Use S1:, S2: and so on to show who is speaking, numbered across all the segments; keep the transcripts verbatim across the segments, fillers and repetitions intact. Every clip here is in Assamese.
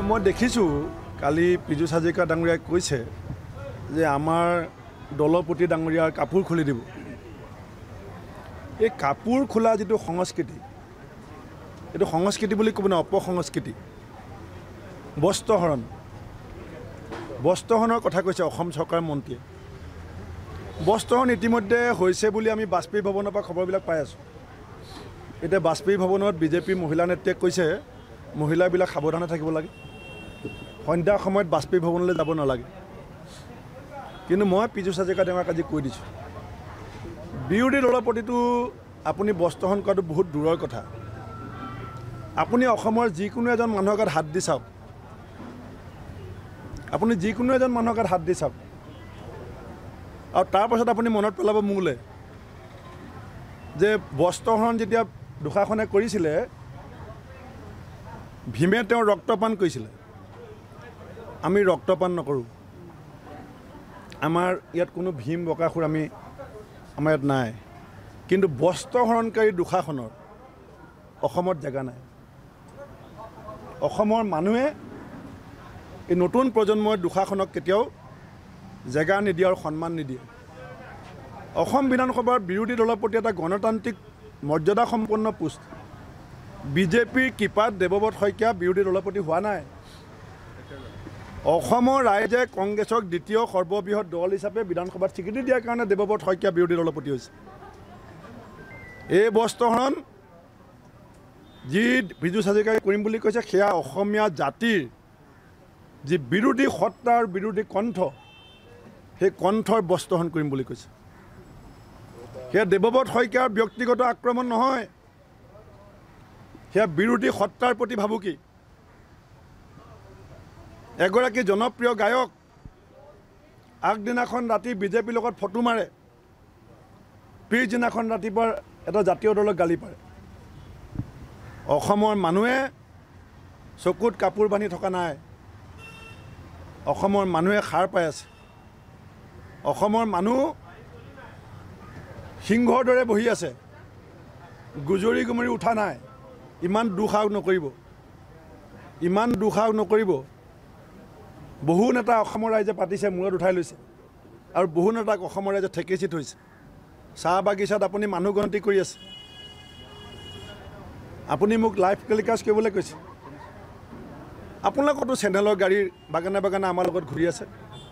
S1: মই দেখিছোঁ কালি পিজুছ হাজৰিকা ডাঙৰীয়াই কৈছে যে আমাৰ দলপতি ডাঙৰীয়াৰ কাপোৰ খুলি দিব। এই কাপোৰ খোলা যিটো সংস্কৃতি, এইটো সংস্কৃতি বুলি ক'ব না, অপসংস্কৃতি। বস্ত্ৰহৰণ বস্ত্ৰহৰণৰ কথা কৈছে অসম চৰকাৰৰ মন্ত্ৰীয়ে। বস্ত্ৰহৰণ ইতিমধ্যে হৈছে বুলি আমি বাজপেয়ী ভৱনৰ পৰা খবৰবিলাক পাই আছোঁ। এতিয়া বাজপেয়ী ভৱনত বিজেপিৰ মহিলা নেত্ৰীয়ে কৈছে মহিলাবিলাক সাৱধানে থাকিব লাগে, সন্ধ্যাৰ সময়ত বাজপেয়ী ভৱনলৈ যাব নালাগে। কিন্তু মই পিজুছ হাজৰিকা ডাঙৰীয়াক আজি কৈ দিছোঁ, বিৰোধী দলৰ প্ৰতিটো আপুনি বস্ত্ৰহৰণ কৰাটো বহুত দূৰৰ কথা। আপুনি অসমৰ যিকোনো এজন মানুহৰ গাত হাত দি চাওক, আপুনি যিকোনো এজন মানুহৰ গাত হাত দি চাওক, আৰু তাৰপাছত আপুনি মনত পেলাব মোলৈ যে বস্ত্ৰহৰণ যেতিয়া দুষাৰখনে কৰিছিলে, ভীমে তেওঁ ৰক্তপান কৰিছিলে। আমি ৰক্তপান নকৰোঁ। আমাৰ ইয়াত কোনো ভীম বকাসুৰ আমি আমাৰ ইয়াত নাই। কিন্তু বস্ত্ৰহৰণকাৰী দুষাৰখনৰ অসমত জেগা নাই। অসমৰ মানুহে এই নতুন প্ৰজন্মৰ দুষাৰখনক কেতিয়াও জেগা নিদিয়ে আৰু সন্মান নিদিয়ে। অসম বিধানসভাৰ বিৰোধী দলৰ প্ৰতি এটা গণতান্ত্ৰিক মৰ্যাদাসম্পন্ন পোষ্ট বিজেপিৰ কৃপাত দেৱব্ৰত শইকীয়া বিৰোধী দলৰ প্ৰতি হোৱা নাই। অসমৰ ৰাইজে কংগ্ৰেছক দ্বিতীয় সৰ্ববৃহৎ দল হিচাপে বিধানসভাত স্বীকৃতি দিয়াৰ কাৰণে দেৱব্ৰত শইকীয়া বিৰোধী দলৰ প্ৰতি হৈছে। এই বস্ত্ৰহৰণ যি পিজুছ হাজৰিকাই কৰিম বুলি কৈছে, সেয়া অসমীয়া জাতিৰ যি বিৰোধী সত্তাৰ বিৰোধী কণ্ঠ, সেই কণ্ঠৰ বস্ত্ৰহৰণ কৰিম বুলি কৈছে। সেয়া দেৱব্ৰত শইকীয়াৰ ব্যক্তিগত আক্ৰমণ নহয়, সেয়া বিৰোধী সত্তাৰ প্ৰতি ভাবুকি। এগৰাকী জনপ্ৰিয় গায়ক আগদিনাখন ৰাতি বিজেপিৰ লগত ফটো মাৰে, পিছদিনাখন ৰাতিপুৱা এটা জাতীয় দলক গালি পাৰে। অসমৰ মানুহে চকুত কাপোৰ বান্ধি থকা নাই। অসমৰ মানুহে সাৰ পাই আছে। অসমৰ মানুহ সিংহৰ দৰে বহি আছে, গুজৰি গুমৰি উঠা নাই। ইমান দুঃসাহস নকৰিব, ইমান দুঃসাহস নকৰিব। বহু নেতা অসমৰ ৰাইজে পাতিছে, মূৰত উঠাই লৈছে, আৰু বহু নেতাক অসমৰ ৰাইজে ঠেকেচি থৈছে। চাহ বাগিচাত আপুনি মানুহ গণতি কৰি আছে। আপুনি মোক লাইভ টেলিকাষ্ট কৰিবলৈ কৈছে। আপোনালোকতো চেনেলৰ গাড়ীৰ বাগানে বাগানে আমাৰ লগত ঘূৰি আছে।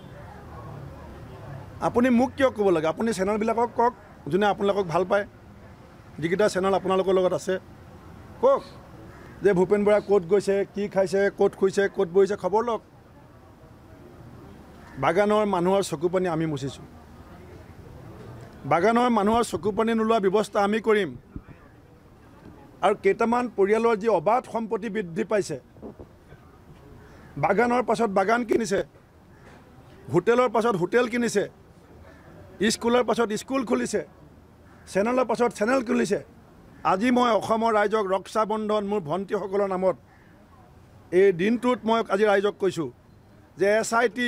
S1: আপুনি মোক কিয় ক'ব লাগে? আপুনি চেনেলবিলাকক কওক, যোনে আপোনালোকক ভাল পায়, যিকেইটা চেনেল আপোনালোকৰ লগত আছে, কওক যে ভূপেন বৰা ক'ত গৈছে, কি খাইছে, ক'ত শুইছে, ক'ত বহিছে, খবৰ লওক। বাগানৰ মানুহৰ চকুপানী আমি মুচিছোঁ। বাগানৰ মানুহৰ চকুপানী নোলোৱা ব্যৱস্থা আমি কৰিম। আৰু কেইটামান পৰিয়ালৰ যি অবাধ সম্পত্তি বৃদ্ধি পাইছে, বাগানৰ পাছত বাগান কিনিছে, হোটেলৰ পাছত হোটেল কিনিছে, স্কুলৰ পাছত স্কুল খুলিছে, চেনেলৰ পাছত চেনেল খুলিছে। আজি মই অসমৰ ৰাইজক ৰক্ষাবন্ধন মোৰ ভণ্টিসকলৰ নামত এই দিনটোত মই আজি ৰাইজক কৈছোঁ যে S I T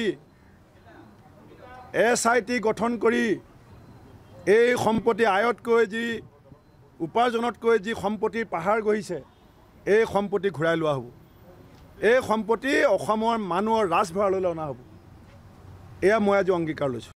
S1: S I T গঠন কৰি এই সম্পত্তি আয়তকৈ যি উপাৰ্জনতকৈ যি সম্পত্তিৰ পাহাৰ গঢ়িছে, এই সম্পত্তি ঘূৰাই লোৱা হ'ব। এই সম্পত্তি অসমৰ মানুহৰ ৰাজভঁৰাললৈ অনা হ'ব। এয়া মই আজি অংগীকাৰ লৈছোঁ।